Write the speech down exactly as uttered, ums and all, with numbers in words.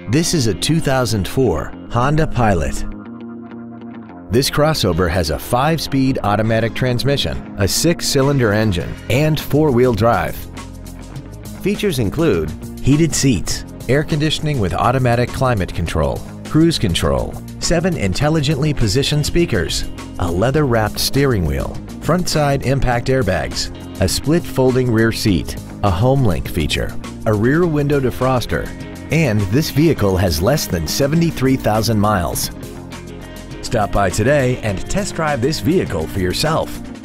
This is a two thousand four Honda Pilot. This crossover has a five-speed automatic transmission, a six-cylinder engine, and four-wheel drive. Features include heated seats, air conditioning with automatic climate control, cruise control, seven intelligently positioned speakers, a leather-wrapped steering wheel, front-side impact airbags, a split folding rear seat, a HomeLink feature, a rear window defroster, and this vehicle has less than seventy-three thousand miles. Stop by today and test drive this vehicle for yourself.